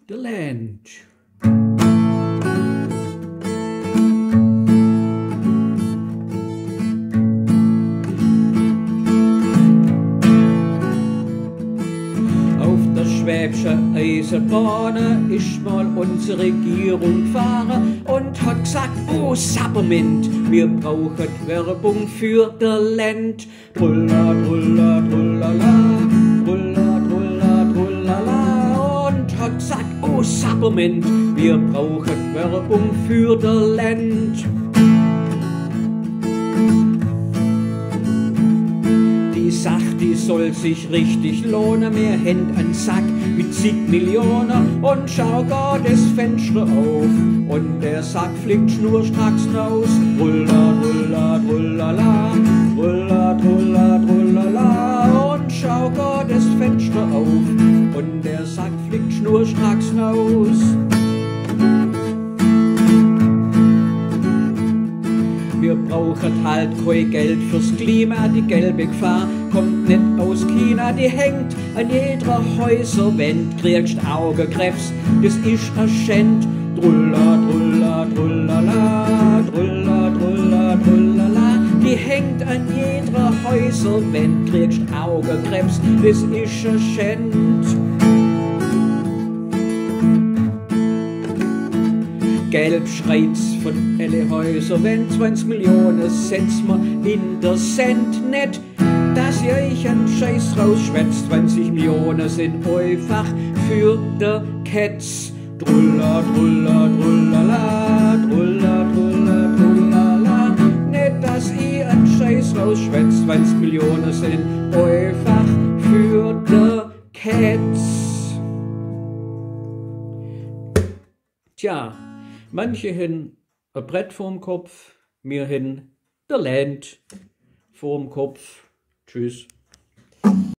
the Land. Auf der Schwäbische Eisenbahn ist mal unsere Regierung gefahren und hat gesagt, oh Sapperment, wir brauchen Werbung für der Land. Trulla, trulla, trullala, trulla, trulla, trullala. Und hat gesagt, oh Sapperment, wir brauchen Werbung für der Land. Die Sache, die soll sich richtig lohnen. Wir haben einen Sack mit zig Millionen und schau gar das Fenster auf. Und der Sack fliegt schnurstracks raus. Trulla, trulla, trullala, trulla, trulla, trullala. Und schau gar das Fenster auf. Und der Sack fliegt schnurstracks raus. Wir brauchen halt kein Geld fürs Klima, die gelbe Gefahr kommt nicht aus China, die hängt an jeder Häuserwand. Kriegst Augenkrebs, das ist ein Schänd. Trulla, trulla, trullala, trulla, trulla, trullala. Die hängt an jeder Häuserwand. Kriegst Augenkrebs, das ist ein Schänd. Gelb schreit's von alle Häuser, wenn 20 Millionen setzt man in der Cent nicht, dass ihr euch einen Scheiß rausschwätzt. 20 Millionen sind einfach für der Ketz. Trulla, trulla, trullala, trulla, trulla, trullala. Nicht, dass ihr einen Scheiß rausschwätzt. 20 Millionen sind einfach für der Ketz. Tja. Manche haben ein Brett vorm Kopf, wir haben der Land vorm Kopf. Tschüss.